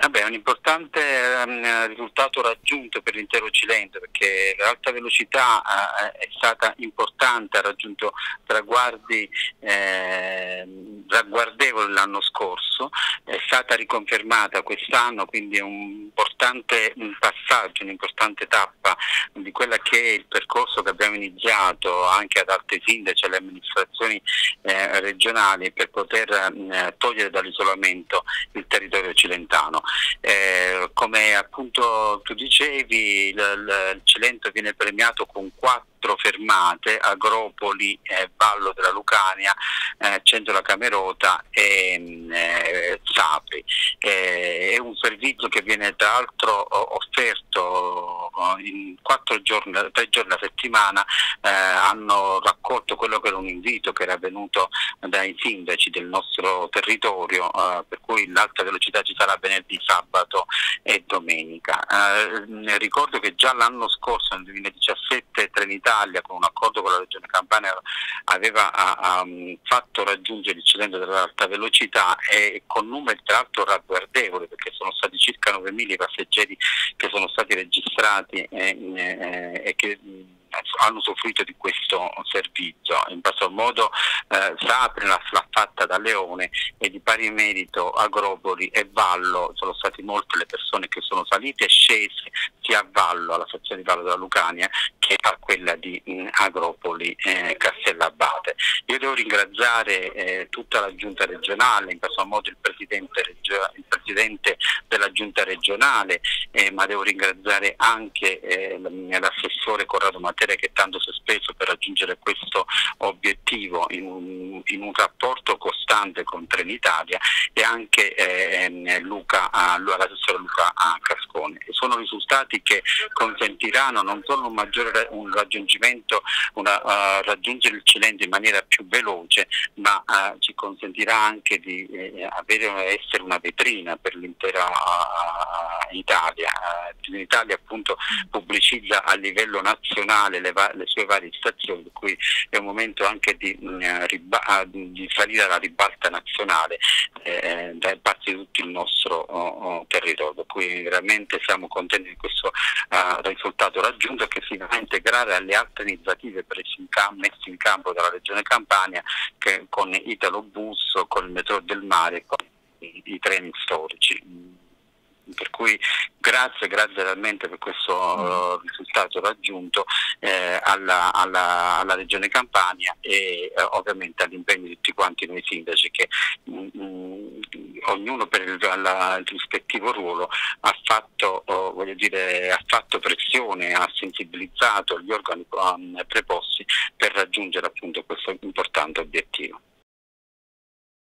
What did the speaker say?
Vabbè, è un importante risultato raggiunto per l'intero Cilento, perché l'alta velocità è stata importante, ha raggiunto traguardi ragguardevoli l'anno scorso, è stata riconfermata quest'anno, quindi è un importante passaggio, un'importante tappa di quella che è il percorso che abbiamo iniziato anche ad altri sindaci e alle amministrazioni regionali per poter togliere dall'isolamento il territorio cilentano. Come appunto tu dicevi, il Cilento viene premiato con 4 fermate: Agropoli, Vallo della Lucania, Centro La Camerota e Sapri. È un servizio che viene tra l'altro offerto in 3 giorni a settimana. Hanno raccolto quello che era un invito che era venuto dai sindaci del nostro territorio, per cui l'alta velocità ci sarà venerdì, sabato e domenica. Ricordo che già l'anno scorso, nel 2017, Trenitalia, con un accordo con la Regione Campania, aveva fatto raggiungere il Cilento dell'alta velocità, e con numeri tra l'altro ragguardevoli, perché sono stati circa 9.000 i passeggeri che sono stati registrati e che hanno usufruito di questo servizio. In questo modo Sapri l'ha fatta da Leone, e di pari merito Agropoli e Vallo. Sono state molte le persone che sono salite e scese sia a Vallo, alla stazione di Vallo della Lucania, che a quella di Agropoli Castellabate. Io devo ringraziare tutta la giunta regionale, in questo modo il presidente della giunta regionale, ma devo ringraziare anche l'assessore Corrado Matera, che tanto si è speso per raggiungere questo obiettivo in un rapporto costante con Trenitalia, e anche l'assessore Luca Cascone. Sono risultati che consentiranno non solo raggiungere il Cilento in maniera più veloce, ma ci consentirà anche di essere una vetrina per l'intera Italia. L'Italia appunto pubblicizza a livello nazionale le sue varie stazioni, per cui è un momento anche di salire alla ribalta nazionale da parte di tutto il nostro territorio, per cui veramente siamo contenti di questo risultato raggiunto, che si va a integrare alle altre iniziative messe in campo dalla Regione Campania, con Italobus, con il Metro del Mare, con i treni storici. Per cui grazie veramente per questo risultato raggiunto alla Regione Campania, e ovviamente all'impegno di tutti quanti noi sindaci, che ognuno per il rispettivo ruolo ha fatto pressione, ha sensibilizzato gli organi preposti per raggiungere appunto questo importante obiettivo.